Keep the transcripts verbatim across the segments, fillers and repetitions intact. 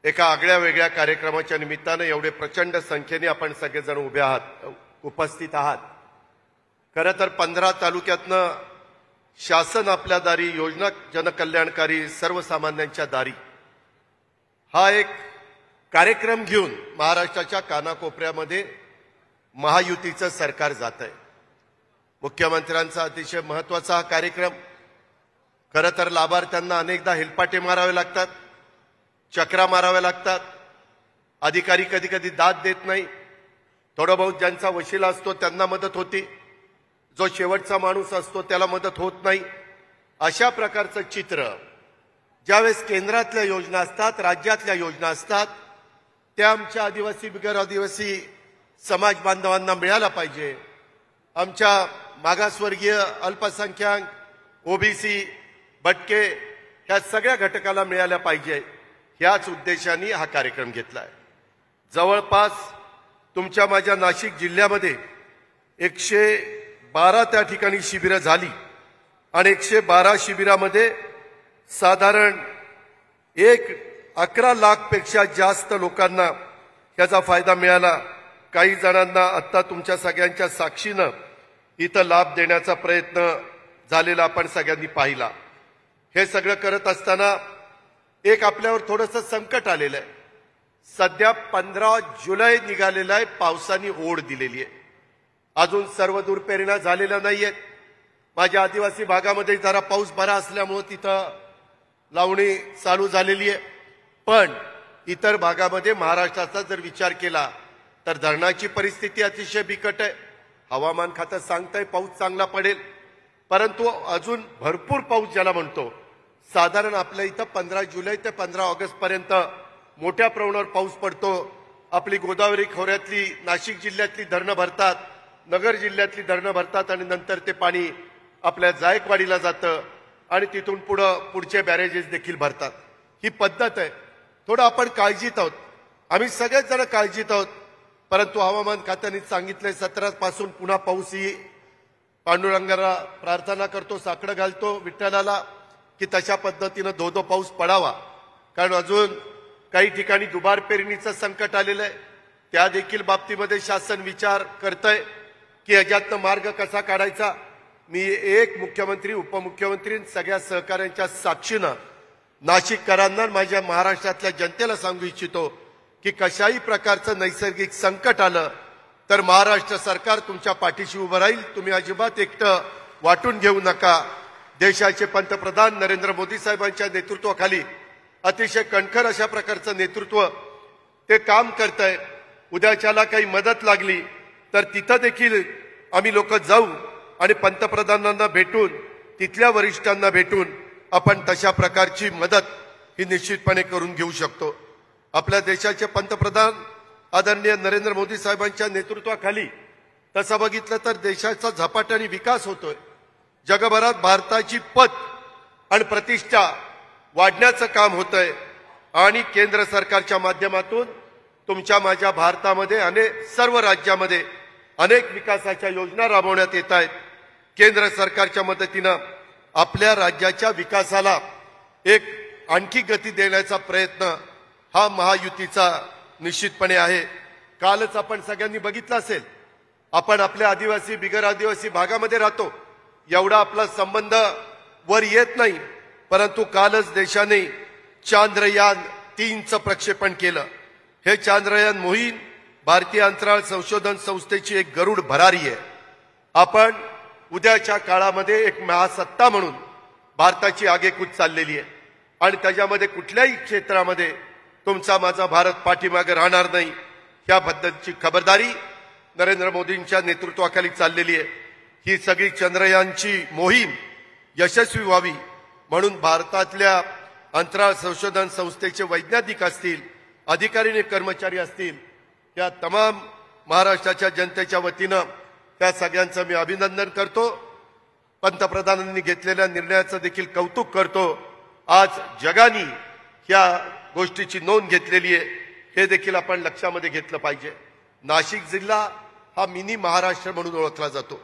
एका आगळ्या वेगळ्या कार्यक्रमाच्या निमित्ताने एवढे प्रचंड संख्येने आपण सगळेजण उभे आहात, उपस्थित आहात। खरं तर पंधरा तालुक्यातनं शासन आपल्या दारी, योजना जनकल्याणकारी सर्वसामान्यांच्या दारी हा एक कार्यक्रम घेऊन महाराष्ट्राच्या कानाकोपऱ्यामध्ये महायुतीचं सरकार जात आहे। मुख्यमंत्र्यांचा अतिशय महत्त्वाचा हा कार्यक्रम। खरं तर लाभार्थ्यांना अनेकदा हेलपाटे मारावे लागतात, चक्रा माराव्या लागतात, अधिकारी कधी कधी दाद देत नाही, थोडा बहुत ज्यांचा वशिला असतो त्यांना मदत होती, जो शेवटचा माणूस असतो त्याला मदत होत नाही। अशा प्रकारचं चित्र ज्यावेळेस केंद्रातल्या योजना असतात, राज्यातल्या योजना असतात, त्या आमच्या आदिवासी बिगर आदिवासी समाज बांधवांना मिळाला पाहिजे। आमच्या मागासवर्गीय, अल्पसंख्याक, ओबीसी, भटके ह्या सगळ्या घटकाला मिळाल्या पाहिजे, ह्याच उद्देशाने हा कार्यक्रम घेतलाय। जवळपास तुमच्या माझ्या नाशिक जिल्ह्यामध्ये एकशे बारा त्या ठिकाणी शिबिरं झाली आणि एकशे बारा शिबिरामध्ये साधारण एक अकरा लाख पेक्षा जास्त लोकांना याचा फायदा मिळाला। काही जणांना आता तुमच्या सगळ्यांच्या साक्षीनं इथं लाभ देण्याचा प्रयत्न झालेला आपण सगळ्यांनी पाहिला। हे सगळं करत असताना एक आपल्यावर थोडंसं संकट आलेलं आहे। सध्या पंधरा जुलै निघालेला आहे, पावसाने ओढ दिलेली आहे, अजून सर्व दूर पेरण्या झालेल्या नाहीयेत। माझ्या आदिवासी भागामध्ये जरा पाऊस बरा असल्यामुळे तिथं लावणी चालू झालेली आहे, पण इतर भागामध्ये महाराष्ट्राचा जर विचार केला तर धरणाची परिस्थिती अतिशय बिकट आहे। हवामान खातं सांगतंय पाऊस चांगला पडेल, परंतु अजून भरपूर पाऊस ज्याला म्हणतो, साधारण आपल्या इथं पंधरा जुलै ते पंधरा ऑगस्ट पर्यंत मोठ्या प्रमाणावर पाऊस पडतो। आपली गोदावरी खोऱ्यातली, नाशिक जिल्ह्यातली धरणं भरतात, नगर जिल्ह्यातली धरणं भरतात आणि नंतर ते पाणी आपल्या जायकवाडीला जातं आणि तिथून पुढं पुढचे बॅरेजेस देखील भरतात। ही पद्धत आहे। थोडं आपण काळजीत आहोत, आम्ही सगळेच जण काळजीत आहोत, परंतु हवामान खात्याने सांगितलंय सतरा पासून पुन्हा पाऊस येईल। पांडुरंगाला प्रार्थना करतो, साकडं घालतो विठ्ठलाला की तशा पद्धतीनं धो धो पाऊस पडावा, कारण अजून काही ठिकाणी दुबार पेरणीचं संकट आलेलं आहे। त्या देखील बाबतीमध्ये शासन विचार करतंय की याच्यातनं मार्ग कसा काढायचा। मी एक मुख्यमंत्री, उपमुख्यमंत्री, सगळ्या सहकाऱ्यांच्या साक्षीनं नाशिककरांना, माझ्या महाराष्ट्रातल्या जनतेला सांगू इच्छितो की कशाही प्रकारचं नैसर्गिक संकट आलं तर महाराष्ट्र सरकार तुमच्या पाठीशी उभं राहील। तुम्ही अजिबात एकटं वाटून घेऊ नका। देशाचे पंतप्रधान नरेंद्र मोदी साहेबांच्या नेतृत्वाखाली अतिशय कणखर अशा प्रकारचं नेतृत्व ते काम करतंय। उद्याच्याला काही मदत लागली तर तिथं देखील आम्ही लोक जाऊ आणि पंतप्रधानांना भेटून, तिथल्या वरिष्ठांना भेटून आपण तशा प्रकारची मदत ही निश्चितपणे करून घेऊ शकतो। आपल्या देशाचे पंतप्रधान आदरणीय नरेंद्र मोदी साहेबांच्या नेतृत्वाखाली तसं बघितलं तर देशाचा झपाट्याने विकास होतोय। जगभरात भारताची पत आणि प्रतिष्ठा वाढण्याचं काम होतंय आणि केंद्र सरकारच्या माध्यमातून तुमच्या माझ्या भारतामध्ये अनेक सर्व राज्यामध्ये अनेक विकासाच्या योजना राबवण्यात येत आहेत। केंद्र सरकारच्या मदतीनं आपल्या राज्याच्या विकासाला एक आणखी गती देण्याचा प्रयत्न हा महायुतीचा निश्चितपणे आहे। कालच आपण सगळ्यांनी बघितलं असेल, आपण आपल्या आदिवासी बिगर आदिवासी भागामध्ये राहतो, एवढा आपला संबंध वर येत नाही, परंतु कालच देशाने चांद्रयान तीनचं प्रक्षेपण केलं। हे चांद्रयान मोहीम भारतीय अंतराळ संशोधन संस्थेची एक गरुड भरारी आहे। आपण उद्याच्या काळामध्ये एक महासत्ता म्हणून भारताची आगेकूच चाललेली आहे आणि त्याच्यामध्ये कुठल्याही क्षेत्रामध्ये तुमचा माझा भारत पाठीमागे राहणार नाही, याबद्दलची खबरदारी नरेंद्र मोदींच्या नेतृत्वाखाली चाललेली आहे। ही सगळी चंद्रयानची मोहीम यशस्वी व्हावी म्हणून भारतातल्या अंतराळ संशोधन संस्थेचे वैज्ञानिक असतील, अधिकारी आणि कर्मचारी असतील, या तमाम महाराष्ट्राच्या जनतेच्या वतीनं त्या सगळ्यांचं मी अभिनंदन करतो। पंतप्रधानांनी घेतलेल्या निर्णयाचं देखील कौतुक करतो। आज जगाने या गोष्टीची नोंद घेतलेली आहे, हे देखील आपण लक्षामध्ये घेतलं पाहिजे। नाशिक जिल्हा हा मिनी महाराष्ट्र म्हणून ओळखला जातो।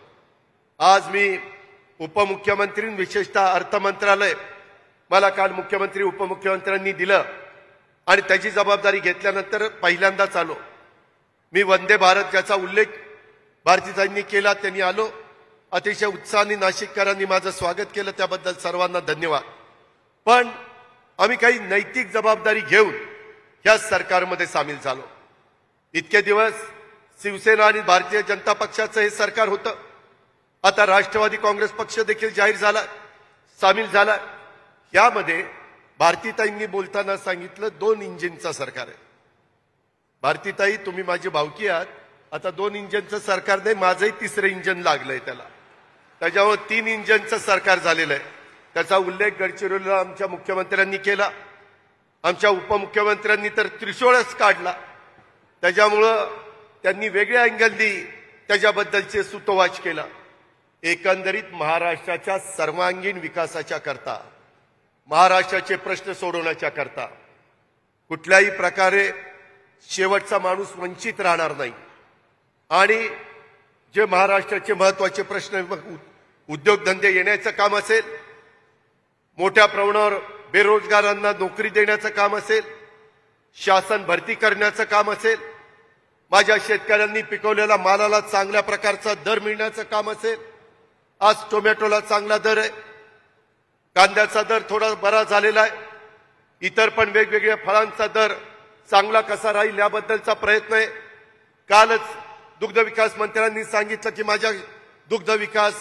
आज मी उपमुख्यमंत्री, विशेषतः अर्थ मंत्रालय मला काल मुख्यमंत्री उपमुख्यमंत्र्यांनी दिलं आणि त्याची जबाबदारी घेतल्यानंतर पहिल्यांदाच आलो मी. वंदे भारत ज्याचा उल्लेख भारतीयांनी केला त्यांनी आलो. अतिशय उत्साहाने नाशिककरांनी माझं स्वागत केलं, त्याबद्दल सर्वांना धन्यवाद. पण आम्ही काही नैतिक जबाबदारी घेऊन या सरकारमध्ये सामील झालो. इतके दिवस शिवसेना आणि भारतीय जनता पक्षाचं हे सरकार होतं. आता राष्ट्रवादी काँग्रेस पक्ष देखील जाहीर झाला, सामील झाला. यामध्ये भारतीताईंनी बोलताना सांगितलं दोन इंजिनचं सरकार आहे. भारतीताई तुम्ही माझी भावकी आहात, आता दोन इंजिनचं सरकार नाही, माझंही तिसरं इंजिन लागलंय त्याला. त्याच्यावर तीन इंजिनचं सरकार झालेलं आहे. त्याचा उल्लेख गडचिरोलीला आमच्या मुख्यमंत्र्यांनी केला. आमच्या उपमुख्यमंत्र्यांनी तर त्रिशूळच काढला. त्याच्यामुळं त्यांनी वेगळ्या अँगलनी त्याच्याबद्दलचे सूतोवाच केला. एकंदरीत महाराष्ट्राच्या सर्वांगीण विकासाच्या करता, महाराष्ट्राचे प्रश्न सोडवण्याच्या करता कुठल्याही प्रकारे शेवटचा माणूस वंचित राहणार नाही. आणि जे महाराष्ट्राचे महत्वाचे प्रश्न, उद्योगधंदे येण्याचं काम असेल, मोठ्या प्रमाणावर बेरोजगारांना नोकरी देण्याचं काम असेल, शासन भरती करण्याचं काम असेल, माझ्या शेतकऱ्यांनी पिकवलेल्या मालाला चांगल्या प्रकारचा दर मिळण्याचं काम असेल. आज टोमॅटोला चांगला दर आहे, कांद्याचा दर थोडा बरा झालेला आहे, इतर पण वेगवेगळ्या फळांचा दर चांगला कसा राहील याबद्दलचा प्रयत्न आहे. कालच दुग्ध विकास मंत्र्यांनी सांगितलं की माझ्या दुग्ध विकास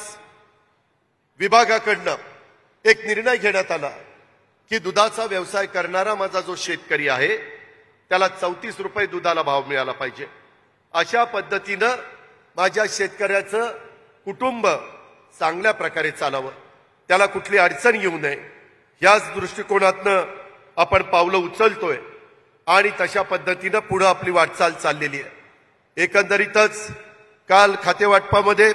विभागाकडनं एक निर्णय घेण्यात आला की दुधाचा व्यवसाय करणारा माझा जो शेतकरी आहे त्याला चौतीस रुपये दुधाला भाव मिळाला पाहिजे. अशा पद्धतीनं माझ्या शेतकऱ्याचं कुटुंब चांगल्या प्रकारे चालावं, त्याला कुठली अडचण येऊ नये, याच दृष्टिकोनातनं आपण पावलं उचलतोय आणि तशा पद्धतीनं पुढे आपली वाटचाल चाललेली आहे. एकंदरीतच काल खातेवाटपामध्ये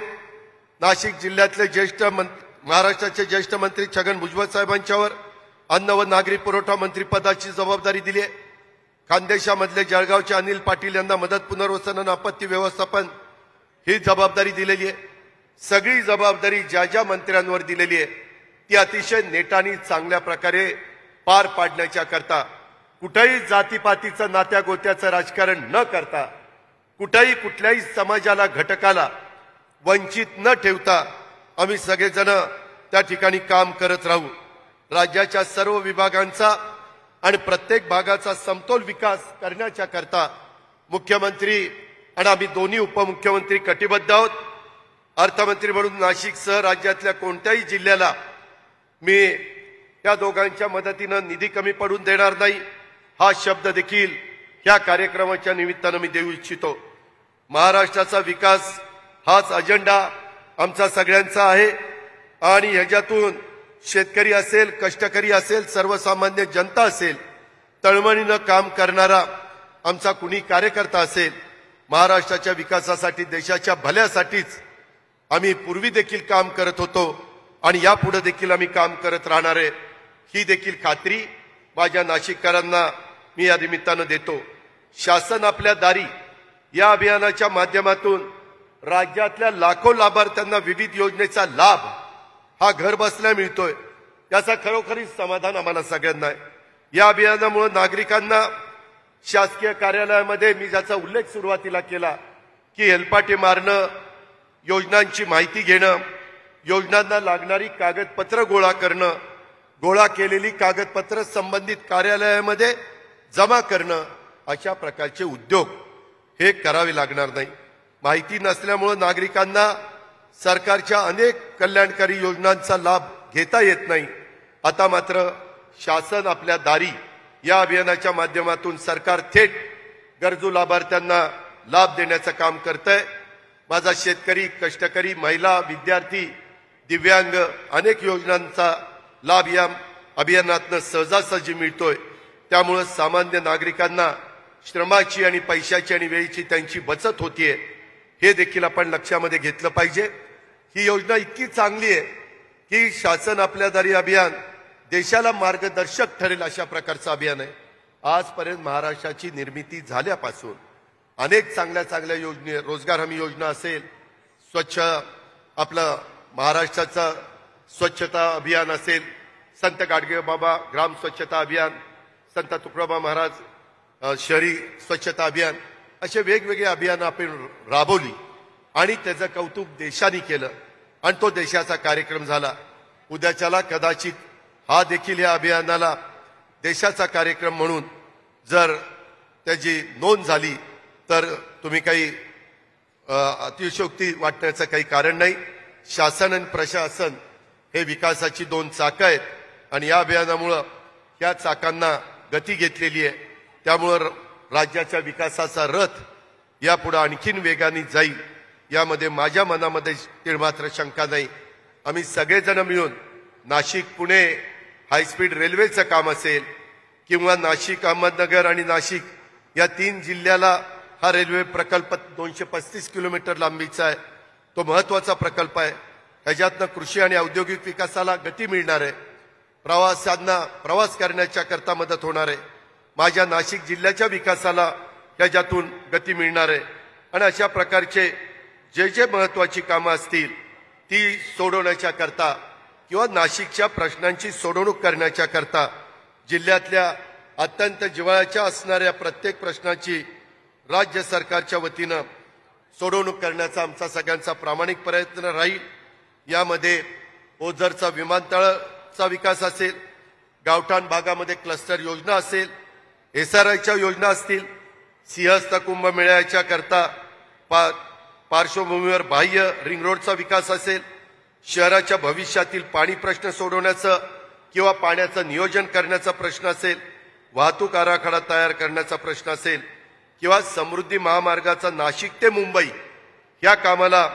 नाशिक जिल्ह्यातले ज्येष्ठ महाराष्ट्राचे ज्येष्ठ मंत्री छगन भुजबळ साहेबांच्यावर अन्न व नागरी पुरवठा मंत्री पदाची जबाबदारी दिली आहे. खानदेशामधले जळगावचे अनिल पाटील यांना मदत पुनर्वसन आणि आपत्ती व्यवस्थापन ही जबाबदारी दिलेली आहे. सगळी जबाबदारी ज्या ज्या मंत्र्यांवर दिलेली आहे ती अतिशय नेटाने चांगल्या प्रकारे पार पाडण्याच्या करता कुठेही जातीपातीचं नात्या गोत्याचं राजकारण न करता, कुठेही कुठल्याही समाजाला घटकाला वंचित न ठेवता आम्ही सगळेजण त्या ठिकाणी काम करत राहू. राज्याच्या सर्व विभागांचा आणि प्रत्येक भागाचा समतोल विकास करण्याच्या करता मुख्यमंत्री आणि आम्ही दोन्ही उपमुख्यमंत्री कटिबद्ध आहोत. अर्थमंत्री म्हणून नाशिकसह राज्यातल्या कोणत्याही जिल्ह्याला मी या दोघांच्या मदतीनं निधी कमी पडून देणार नाही, हा शब्द देखील या कार्यक्रमाच्या निमित्तानं मी देऊ इच्छितो. महाराष्ट्राचा विकास हाच अजेंडा आमचा सगळ्यांचा आहे आणि ह्याच्यातून शेतकरी असेल, कष्टकरी असेल, सर्वसामान्य जनता असेल, तळमळीनं काम करणारा आमचा कुणी कार्यकर्ता असेल, महाराष्ट्राच्या विकासासाठी, देशाच्या भल्यासाठीच आम्ही पूर्वी देखील काम करत होतो आणि यापुढे देखील आम्ही काम करत राहणार आहे, ही देखील खात्री माझ्या नाशिककरांना मी या निमित्तानं देतो. शासन आपल्या दारी या अभियानाच्या माध्यमातून राज्यातल्या लाखो लाभार्थ्यांना विविध योजनेचा लाभ हा घर बसल्या मिळतोय, याचा खरोखरीच समाधान आम्हाला सगळ्यांना आहे. या अभियानामुळे नागरिकांना शासकीय कार्यालयामध्ये मी ज्याचा उल्लेख सुरुवातीला केला की हेलपाटे मारणं, योजनांची माहिती घेणं, योजनांना लागणारी कागदपत्र गोळा करणं, गोळा केलेली कागदपत्र संबंधित कार्यालयामध्ये जमा करणं, अशा प्रकारचे उद्योग हे करावे लागणार नाही. माहिती नसल्यामुळे नागरिकांना सरकारच्या अनेक कल्याणकारी योजनांचा लाभ घेता येत नाही. आता मात्र शासन आपल्या दारी या अभियानाच्या माध्यमातून सरकार थेट गरजू लाभार्थ्यांना लाभ देण्याचं काम करतंय. माझा शेतकरी, कष्टकरी, महिला, विद्यार्थी, दिव्यांग अनेक योजनांचा लाभ या अभियानातनं सहजासहजी मिळतोय. त्यामुळे सामान्य नागरिकांना श्रमाची आणि पैशाची आणि वेळेची त्यांची बचत होतीये, हे देखील आपण लक्षामध्ये घेतलं पाहिजे. ही योजना इतकी चांगली आहे की शासन आपल्या दारी अभियान देशाला मार्गदर्शक ठरेल अशा प्रकारचं अभियान आहे. आजपर्यंत महाराष्ट्राची निर्मिती झाल्यापासून अनेक चांगल्या चांगल्या योजने, रोजगार हमी योजना असेल, स्वच्छ आपलं महाराष्ट्राचं स्वच्छता अभियान असेल, संत गाडगे बाबा ग्राम स्वच्छता अभियान, संत तुकडोबा महाराज अ, शहरी स्वच्छता अभियान असे वेगवेगळे अभियान आपण राबवली आणि त्याचं कौतुक देशाने केलं आणि तो देशाचा कार्यक्रम झाला. उद्याच्याला कदाचित हा देखील या अभियानाला देशाचा कार्यक्रम म्हणून जर त्याची नोंद झाली तर तुम्ही काही अ, अतिशयोक्ती वाटण्याचं काही कारण नाही. शासन आणि प्रशासन हे विकासाची दोन चाकं आहेत आणि या अभियानामुळं या चाकांना गती घेतलेली आहे. त्यामुळं राज्याच्या विकासाचा रथ यापुढे आणखीन वेगाने जाईल यामध्ये माझ्या मनामध्ये तिळमात्र शंका नाही. आम्ही सगळेजण मिळून नाशिक पुणे हायस्पीड रेल्वेचं काम असेल किंवा नाशिक अहमदनगर आणि नाशिक या तीन जिल्ह्याला हा रेल्वे प्रकल्प दोनशे पस्तीस किलोमीटर लांबीचा आहे. तो महत्वाचा प्रकल्प आहे. ह्याच्यातनं कृषी आणि औद्योगिक विकासाला गती मिळणार आहे. प्रवाशांना प्रवास करण्याच्या करता मदत होणार आहे. माझ्या नाशिक जिल्ह्याच्या विकासाला ह्याच्यातून गती मिळणार आहे. आणि अशा प्रकारचे जे जे महत्वाची कामं असतील ती सोडवण्याच्या करता किंवा नाशिकच्या प्रश्नांची सोडवणूक करण्याच्या करता जिल्ह्यातल्या अत्यंत जिव्हाळ्याच्या असणाऱ्या प्रत्येक प्रश्नाची राज्य सरकारच्या वतीनं सोडवणूक करण्याचा आमचा सगळ्यांचा प्रामाणिक प्रयत्न राहील. यामध्ये ओझरचा विमानतळाचा विकास असेल, गावठाण भागामध्ये क्लस्टर योजना असेल, एस आर आयच्या योजना असतील, सिंहस्थ कुंभमेळ्याच्या करता पा पार्श्वभूमीवर बाह्य रिंग रोडचा विकास असेल, शहराच्या भविष्यातील पाणी प्रश्न सोडवण्याचं किंवा पाण्याचं नियोजन करण्याचा प्रश्न असेल, वाहतूक आराखडा तयार करण्याचा प्रश्न असेल किंवा समृद्धी महामार्गाचा नाशिक ते मुंबई या कामाला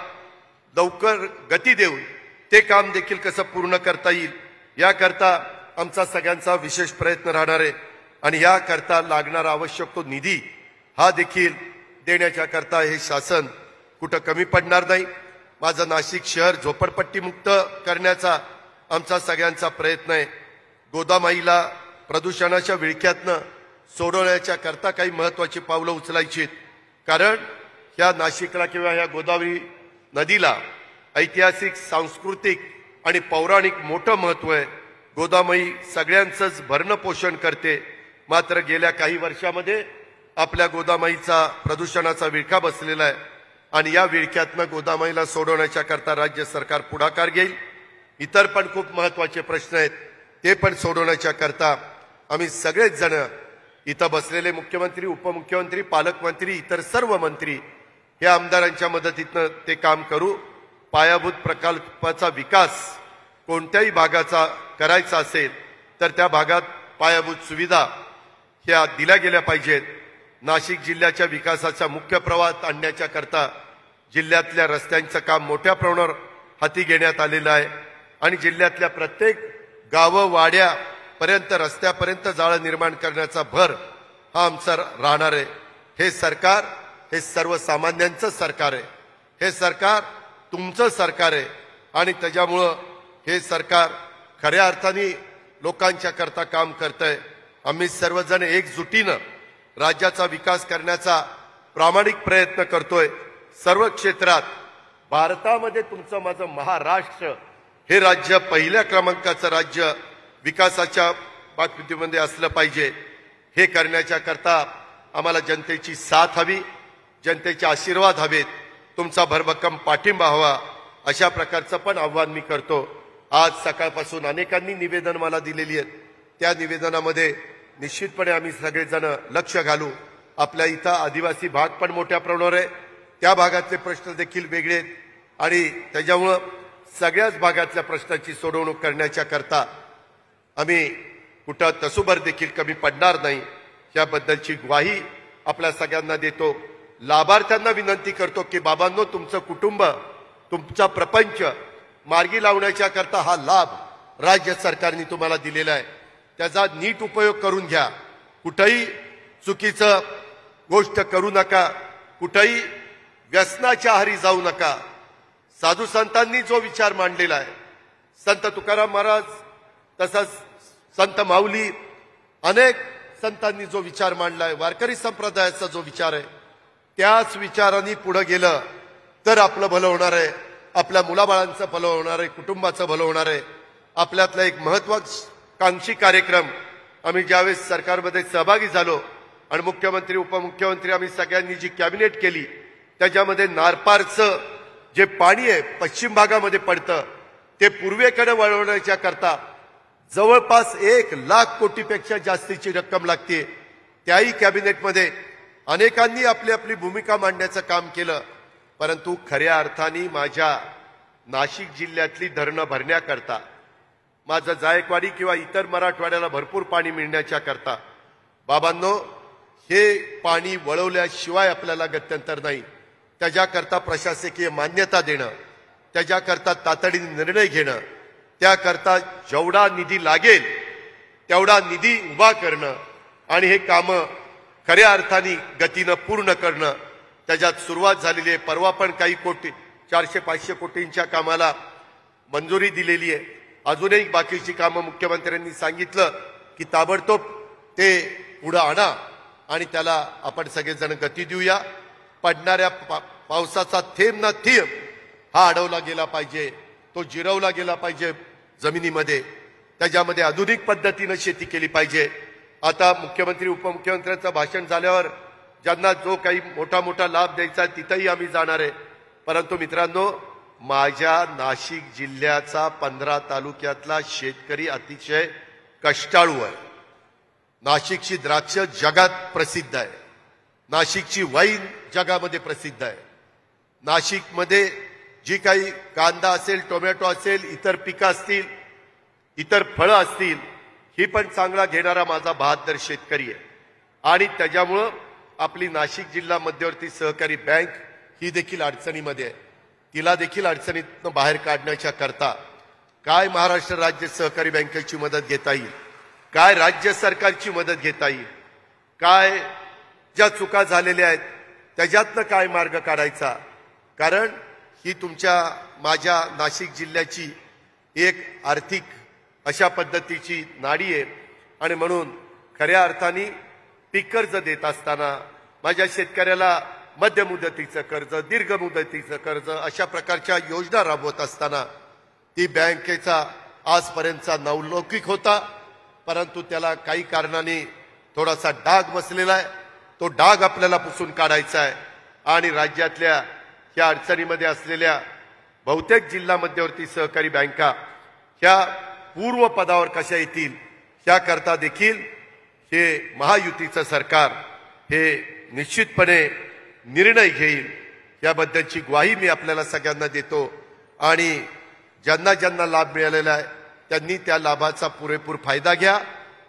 लवकर गती देऊन ते काम देखील कसं पूर्ण करता येईल याकरता आमचा सगळ्यांचा विशेष प्रयत्न राहणार आहे. आणि याकरता लागणारा आवश्यक तो निधी हा देखील देण्याच्या करता हे शासन कुठं कमी पडणार नाही. माझं नाशिक शहर झोपडपट्टीमुक्त करण्याचा आमचा सगळ्यांचा प्रयत्न आहे. गोदामाईला प्रदूषणाच्या विळख्यातनं सोडवण्याच्या करता काही महत्वाची पावलं उचलायची आहेत. कारण ह्या नाशिकला किंवा ह्या गोदावरी नदीला ऐतिहासिक, सांस्कृतिक आणि पौराणिक मोठं महत्व आहे. गोदामाई सगळ्यांचंच भरणं पोषण करते. मात्र गेल्या काही वर्षामध्ये आपल्या गोदामाईचा प्रदूषणाचा विळखा बसलेला आहे आणि या विळख्यातनं गोदामाईला सोडवण्याच्या करता राज्य सरकार पुढाकार घेईल. इतर पण खूप महत्वाचे प्रश्न आहेत ते पण सोडवण्याच्या करता आम्ही सगळेच जण इथं बसलेले मुख्यमंत्री, उपमुख्यमंत्री, पालकमंत्री, इतर सर्व मंत्री या आमदारांच्या मदतीनं ते काम करू. पायाभूत प्रकल्पाचा विकास कोणत्याही भागाचा करायचा असेल तर त्या भागात पायाभूत सुविधा ह्या दिल्या गेल्या पाहिजेत. नाशिक जिल्ह्याच्या विकासाच्या मुख्य प्रवाहात आणण्याच्या करता जिल्ह्यातल्या रस्त्यांचं काम मोठ्या प्रमाणावर हाती घेण्यात आलेलं आहे आणि जिल्ह्यातल्या प्रत्येक गावं वाड्यापर्यंत रस्त्यापर्यंत जाळं निर्माण करण्याचा भर हा आमचा राहणार आहे. हे सरकार हे सर्वसामान्यांचं सरकार आहे. हे सरकार तुमचं सरकार आहे आणि त्याच्यामुळं हे सरकार खऱ्या अर्थाने लोकांच्या करता काम करतंय. आम्ही सर्वजण एकजुटीनं राज्याचा विकास करण्याचा प्रामाणिक प्रयत्न करतोय. सर्व क्षेत्रात भारतामध्ये तुमचं माझं महाराष्ट्र हे राज्य पहिल्या क्रमांकाचं राज्य विकासाच्या बाबतीमध्ये असलं पाहिजे. हे करण्याच्या करता आम्हाला जनतेची साथ हवी, जनतेचे आशीर्वाद हवेत, तुमचा भरभक्कम पाठिंबा हवा. अशा प्रकारचं पण आव्हान मी करतो. आज सकाळपासून अनेकांनी निवेदन मला दिलेली आहेत. त्या निवेदनामध्ये निश्चितपणे आम्ही सगळेजण लक्ष घालू. आपल्या इथं आदिवासी भाग पण मोठ्या प्रमाणावर आहे. त्या भागातले प्रश्न देखील वेगळे आहेत आणि त्याच्यामुळं सगळ्याच भागातल्या प्रश्नाची सोडवणूक करण्याच्या करता आम्ही कुठं तसूभर देखील कमी पडणार नाही याबद्दलची ग्वाही आपल्या सगळ्यांना देतो. लाभार्थ्यांना विनंती करतो की बाबांनो, तुमचं कुटुंब, तुमचा प्रपंच मार्गी लावण्याच्या करता हा लाभ राज्य सरकारने तुम्हाला दिलेला आहे. त्याचा नीट उपयोग करून घ्या. कुठेही चुकीचं गोष्ट करू नका, कुठेही व्यसनाच्या आहारी जाऊ नका. साधू संतांनी जो विचार मांडलेला आहे, संत तुकाराम महाराज तसंच संत माऊली, अनेक संतांनी जो विचार मांडलाय, वारकरी संप्रदायाचा जो विचार आहे, त्याच विचारांनी पुढे गेलं तर आपलं भलं होणार आहे, आपल्या मुलाबाळांचं भलं होणार आहे, कुटुंबाचं भलं होणार आहे. आपल्यातला एक महत्वाकांक्षी कार्यक्रम आम्ही ज्यावेळेस सरकारमध्ये सहभागी झालो आणि मुख्यमंत्री उपमुख्यमंत्री आम्ही सगळ्यांनी जी कॅबिनेट केली त्याच्यामध्ये नारपारचं जे पाणी आहे पश्चिम भागामध्ये पडतं ते पूर्वेकडे वळवण्याच्या करता जवळपास एक लाख कोटीपेक्षा जास्तीची रक्कम लागते। त्याही कॅबिनेटमध्ये अनेकांनी आपली आपली भूमिका मांडण्याचं काम केलं, परंतु खऱ्या अर्थाने माझ्या नाशिक जिल्ह्यातली धरणं भरण्याकरता माझं जायकवाडी किंवा इतर मराठवाड्याला भरपूर पाणी मिळण्याच्या करता बाबांनो हे पाणी वळवल्याशिवाय आपल्याला गत्यंतर नाही। त्याच्याकरता प्रशासकीय मान्यता देणं, त्याच्याकरता तातडीने निर्णय घेणं, त्याकरता जेवढा निधी लागेल तेवढा निधी उभा करणं आणि हे कामं खऱ्या अर्थाने गतीनं पूर्ण करणं, त्याच्यात सुरुवात झालेली आहे। परवा पण काही कोटी चारशे पाचशे कोटींच्या कामाला मंजुरी दिलेली आहे। अजूनही बाकीची कामं मुख्यमंत्र्यांनी सांगितलं की ताबडतोब ते पुढे आणा आणि त्याला आपण सगळेजण गती देऊया। पडणाऱ्या पा, पावसाचा थेंब ना थेंब हा अडवला गेला पाहिजे, तो जिरवला गेला पाहिजे जमिनीमध्ये, त्याच्यामध्ये आधुनिक पद्धतीनं शेती केली पाहिजे। आता मुख्यमंत्री उपमुख्यमंत्र्यांचं भाषण झाल्यावर ज्यांना जो काही मोठा मोठा लाभ द्यायचा आहे तिथंही आम्ही जाणार आहे, परंतु मित्रांनो माझ्या नाशिक जिल्ह्याचा पंधरा तालुक्यातला शेतकरी अतिशय कष्टाळू आहे। नाशिकची द्राक्ष जगात प्रसिद्ध आहे, नाशिकची वाईन जगामध्ये प्रसिद्ध आहे, नाशिकमध्ये जी काही कांदा असेल टोमॅटो असेल इतर पिकं असतील इतर फळं असतील ही पण चांगला घेणारा माझा बहादर शेतकरी आहे। आणि त्याच्यामुळं आपली नाशिक जिल्हा मध्यवर्ती सहकारी बँक ही देखील अडचणीमध्ये आहे, तिला देखील अडचणीतून बाहेर काढण्याच्या करता काय महाराष्ट्र राज्य सहकारी बँकेची मदत घेता येईल, काय राज्य सरकारची मदत घेता येईल, काय ज्या चुका झालेल्या आहेत त्याच्यातनं काय मार्ग काढायचा, कारण ही तुमच्या माझ्या नाशिक जिल्ह्याची एक आर्थिक अशा पद्धतीची नाडी आहे। आणि म्हणून खऱ्या अर्थाने पीक कर्ज देत असताना माझ्या शेतकऱ्याला मध्य मुदतीचं कर्ज दीर्घ मुदतीचं कर्ज अशा प्रकारच्या योजना राबवत असताना ती बँकेचा आजपर्यंतचा नावलौकिक होता, परंतु त्याला काही कारणाने थोडासा डाग बसलेला आहे, तो डाग आपल्याला पुसून काढायचा आहे आणि राज्यातल्या ह्या अडचणीमध्ये असलेल्या बहुतेक जिल्हा मध्यवर्ती सहकारी बँका ह्या पूर्व पदावर कशा येतील त्याकरता देखील हे महायुतीचं सरकार हे निश्चितपणे निर्णय घेईल याबद्दलची ग्वाही मी आपल्याला सगळ्यांना देतो। आणि ज्यांना ज्यांना लाभ मिळालेला आहे त्यांनी त्या लाभाचा पुरेपूर फायदा घ्या।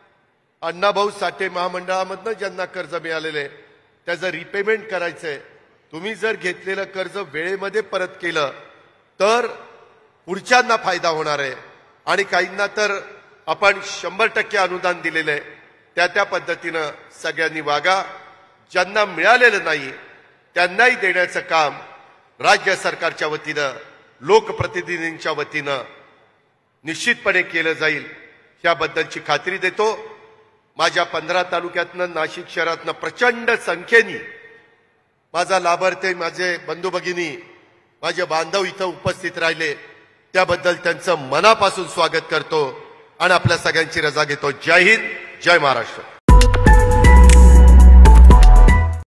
अण्णाभाऊ साठे महामंडळामधनं ज्यांना कर्ज मिळालेले त्याचं रिपेमेंट करायचंय, तुम्ही जर घेतलेलं कर्ज वेळेमध्ये परत केलं तर पुढच्यांना फायदा होणार आहे आणि काहींना तर आपण शंभर टक्के अनुदान दिलेलं आहे, त्या त्या पद्धतीनं सगळ्यांनी वागा। ज्यांना मिळालेलं नाही त्यांनाही देण्याचं काम राज्य सरकारच्या वतीनं लोकप्रतिनिधींच्या वतीनं निश्चितपणे केलं जाईल याबद्दलची खात्री देतो। माझ्या पंधरा तालुक्यातनं नाशिक शहरातनं प्रचंड संख्येने माझा लाभार्थी माझे बंधू भगिनी माझे बांधव इथं उपस्थित राहिले त्याबद्दल त्यांचं मनापासून स्वागत करतो आणि आपल्या सगळ्यांची रजा घेतो। जय हिंद, जय महाराष्ट्र।